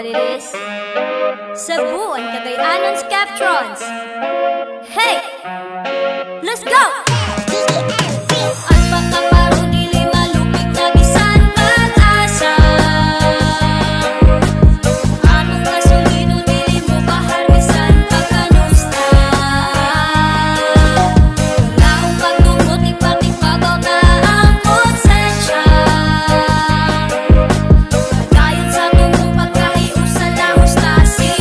it is? Cebu and Cagayannon's Captrons. Hey! Let's go! At pagkaparo dili malupit na bisan pag-asa. Anong kasulino dili mo kaharmisan pagkanusta. Laong pagdungot ipag-ipagaw na ang konsensya. Pagkayon sa tungo pagkahiusa lahos na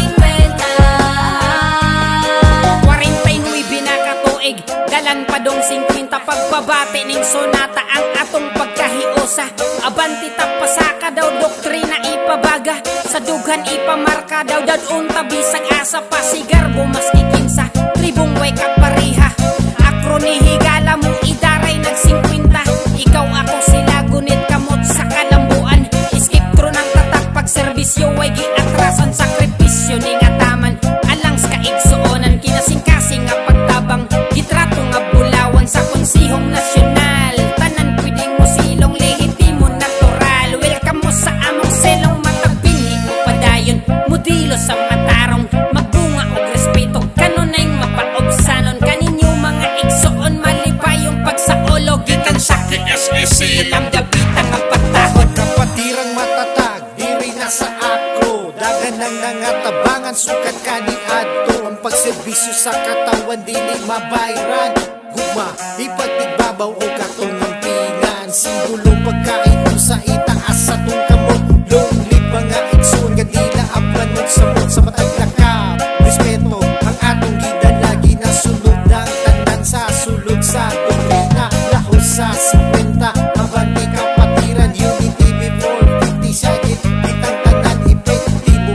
50. 49 na katuig, dalan pa dong 50 pagbabati ning sonata ang atong pagkahiusa. Abanti tapasaka daw doktrina ipabaga, sa dughan ipamarka daw dadun tabisag asa pasigarbo mas ikinsa. Tribong way kapariha, akroni higala mo idaray nag 50. Ikaw ako sila gunit kamot sa kalambuan. Skip through ng tatak pag serbisyo way giatrasan sakripisyo ning ataman. Alang sa kaigsuonan kinasing-kasing nga pagtabang gitrato nga bulawan sa konsihong nasyonal. Tanan pwedeng mo silong lehitimo natural. Welcome mo sa among selong matabinhi ko padayon. Modelo sa matarong magbunga og respeto kanunay mapaobsanon kaninyo mga igsuon malipayong pagsaolog gikan sa KSSC lamdapita nga patahod. Kapatirang matatag diri na sa akro, dagan ng nangatabangan sukat kaniadto. Ang pagserbisyo sa katawan dili mabayran, gugma ipagtigbabaw o katungang pinan. Singulong pagkain sa itaas sa tong kamot, longlib mga igsoon nga dila aplanon sa mot sa matag lakap. Respeto ang atong gida lagi na sunod ng tanan sa sulod sa doktrina lahos sa 50. Abanti kapatiran unity before 50 sagit kitang tanan epektibo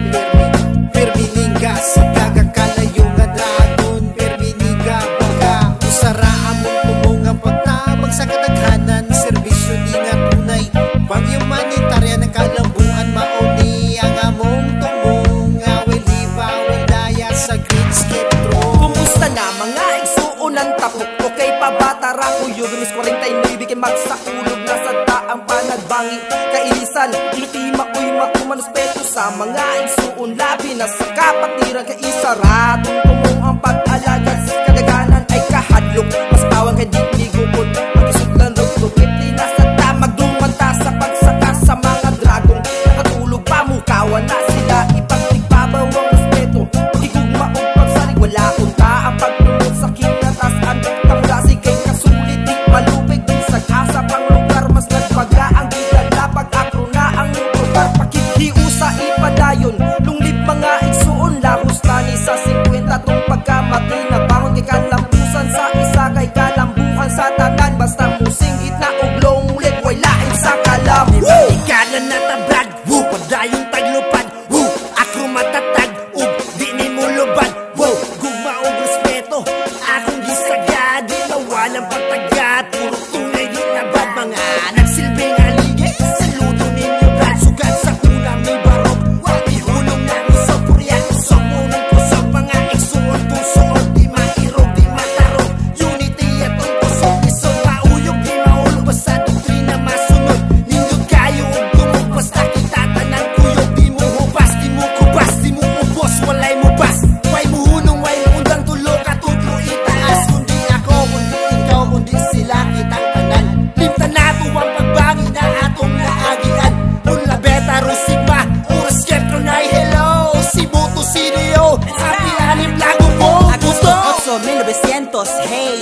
permininga sa kagakalayo nga dragon perminiga baga usara among tumungang pagtabag sa kadaghanan serbisyo di nga tunay pang humanitarya ng kalambuan mauni ang among tumong awel hiva awel daya sa green skip through. Kumusta na mga igsuunan tapok ko kay pabatara ko yugunis 49 kay magsakulog na sa daang panagbangi kailisan ilutima ko'y makumanuspeto sa mga igsuon labi na sa kapatiran kay isaratong tumong ang pag-alaga sa kadaganan ay kahadlok mas bawang kay di gupod magisudlan rugtupit di na sa damag dumanta sa pagsaka sa mga dragong nakatulog pamukawan na sila ipagtigbabaw ang respeto igugma o pagsalig wala unta ang pagpunod sa kinatasan tamlasi kay kasulit di malupig di sa asa pang lugar mas nagpaga ang gidala pag-akro na ang lugar pakikiusa ipadayon lunglib mga igsuon lahos tani sa 50 tong pagkamati na bangon kay kalambusan sa isa kay kalambuhan sa tanan basta musingit na og longlib way lain sa kalam. Ikalan na tabrad, woo, padayong taglupad, woo, akro matatag, ug di ni mo lubad, wow, gugma og respeto, akong gisagad, di na walang pagtagat, puro tunay di nabad, mga nagsilbing aligay, saludo ninyo brad, sugat sa ulam ni barok, wati hulong na ni Sopurya, somunong kusog, mga igsuon, pusoon, di mairog, di matarog, unity at ang kusog, isog, mauyog, di maulog, basta doktrina masunod, nindot kayo og dumog, basta kita tanan kuyog, di mo hubas, di mo kubas, di mo ubos, walay mo bas, way mo hunong, way mo undang tulog, katudlo itaas, kundi ako, kundi ikaw, kundi sila, kitang tanan, limta nato ang pagbangi na atong naagian, mula beta rusigma, oras kentro na hello, si Buto Sirio, happy anim lago mo, Agosto 8, 1900, hey,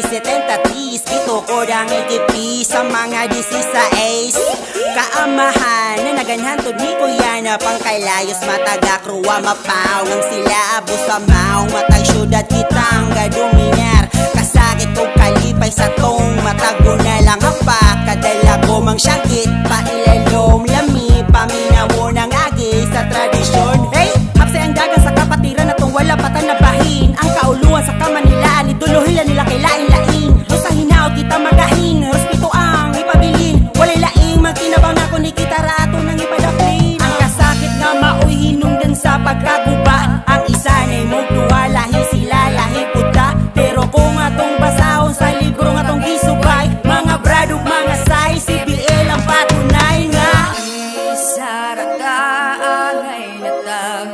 73, pito ko ang ikipi sa mga 16. Kaamahan na naganhantod ni Kuya na pangkailayos mataga kruwa mapaw ng sila abo sa maong matag syudad kitang gaduminar kasakit ko kalipay sa tong matago na lang hapa kadala ko mang syakit pailalom lami paminaw ng agi sa tradisyon. Hey, hapsay ang dagan sa kapatiran na tong wala patan na bahin ang kauluan sa kamanilaan iduluhilan nila kay lain-lain sa hinaw kita magahin hospito ang ipabilin walay laing magkinabang ako ni kita rato nang ipadaplin ang kasakit nga maoy hinungdan sa pagkaguba ang isa na'y mong lahi sila lahi puta pero kung atong basahon sa libro nga atong gisubay mga bradog mga say si BL ang patunay nga Sa rataan ay natag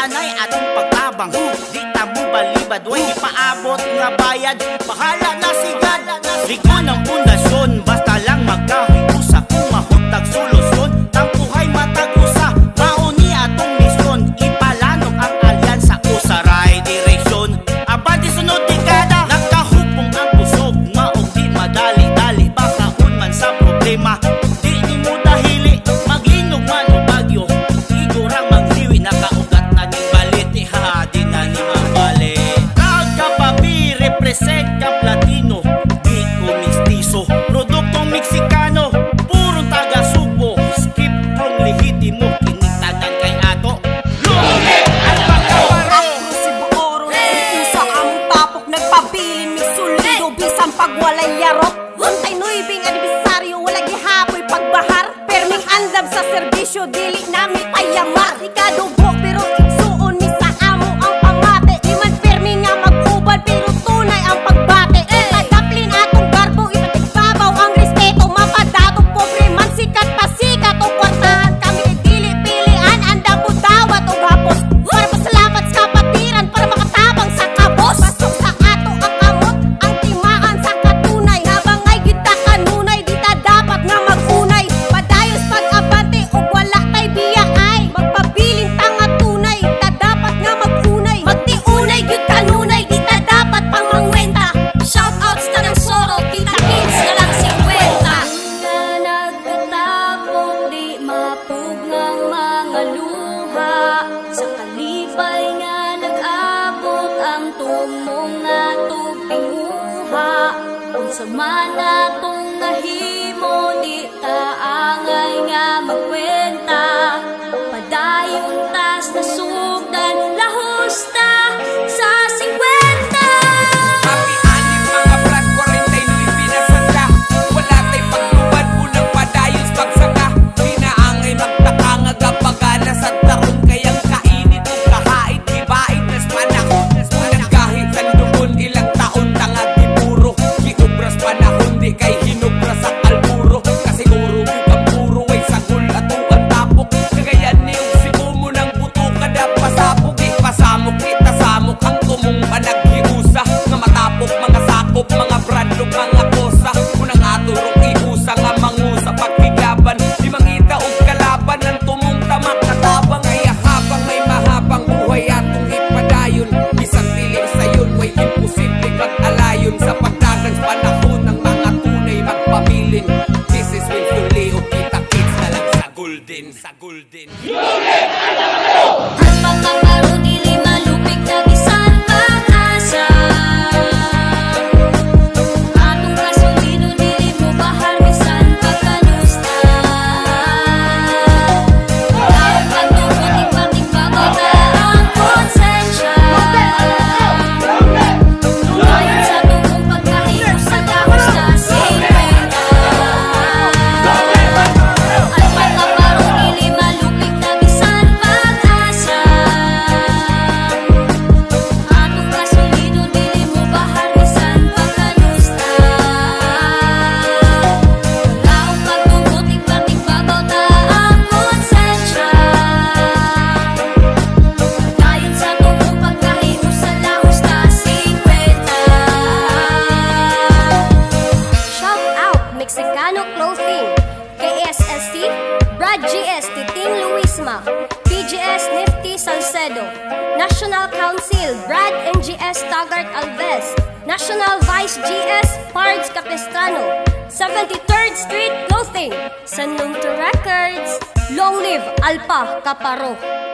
Sanay atong pagtabang, di tamo balibad, way di paabot nga bayad. Bahala na sigad, ligo ng pundasyon, basta lang magkahiusa. Kung mahutag solusyon, tampuhay matag-usa. Mauni atong misyon, ipalanong ang alyansa, usaray direksyon. Abante sunod dekada, nagkahupong ang pusog, maog di madali-dali, bakaon man sa problema. Di ni mo dahili, maglinog man o bagyo, igurang mangliwi, nakaugat na ni balit, di na ni mabalik. Kagkapabi, represent ka Platino, di ko mistiso, produktong Meksikano, purong taga-subo, skip from lehitimo, kinitagan kay ato. Lumit at pagkabaro! Ako si Buoro, nagpusa ang tapok, nagpabilin, may sulido, bisan pagwalay yarok. Huntay nuibing anibersaryo, wala gihapoy pagbahar. Perming andam sa serbisyo, dili nami payamar. Ikadugo pero igsuon mi sa amo ang pamate. Di man permi nga mag-ubad pero tunay ang pagbate. Ikadaplin atong garbo, ipatigbabaw ang respeto. Mapadato pobre man sikat pasikat o kwartahan. Kami dili pilian, andam mo dawat o gapos. Para pasalamat sa kapatiran, para makatabang sa kabos. Pasok sa ato ang amot, ang timaan sa katunay. Nabangay kita kanunay, di ta dapat nga magunay. Padayos pag-abante o wala tay biya ay magpabilin tanga tunay, ta dapat nga magunay. Magtiunay gyud kanunay, di ta dapat pang mangwenta. Shoutouts ta ng soro, kita kids na lang 50. Na nagkatapong di mapuglang mga luha. Sa kalipay nga nag-abot ang tumong nga tupinguha. Kung sa manatong nahimo, di ta angay nga magkwenta. Padayon tas nasugdan, lahos ta sa 50. Happy anip mga brad, 49 pinasaka. Wala tay paglubad, unang padayos pagsaka. Di na angay magtaka nga gapagana sa tarong, kayang kainit o kahait, ibait nas panahon. Nagkahit sa dugon, ilang taon tangag di puro. Giubras panahon, di kay hinubra sa kalburo. Kasiguro ang puro ay sagol at uwan tapok. Kagayan ni usipo mo ng buto kada pasapok. Di pasamok, kita samok ang tumong panaghiusa. Nga matapok, mga sakop, mga brandok, mga kosa. Unang aturong iusa nga mangusa pagkigaban. Di mangita og kalaban ng tumong tamak katabang. Ay habang may mahabang buhay atong ipadayon. Bisang dilim sayon, way imposible mag-alayon. Sa pagdagan sa panahon ng mga tunay magpabilin. This is Wilson Leo, kita kids na lang sa golden. Sa golden. Ang mga baro dili malupig na bisan pag-asa. Atong kasulino dili mo bahar bisan pagkanusta. Ang pagtubot ipating-babaw na ang konsensya. Ayon sa tungkong pagkahirap sa dahos na 50. Ang mga baro dili malupig na bisan pag-asa. Atong kasulino dili mo bahar bisan pagkanusta. Laong pagtubot ipating-babaw na ang konsensya. Ayon sa tungkong pagkahirap sa dahos na 50. Shout out Mexicano Clothing, KSST, Brad GS, Titing Luisma, PGS Nifty Salcedo, National Council, Brad NGS Taggart Alves, National Vice GS, Pards Capistrano, 73rd Street Clothing, Sanlungto Records, Long Live Alpa Caparo.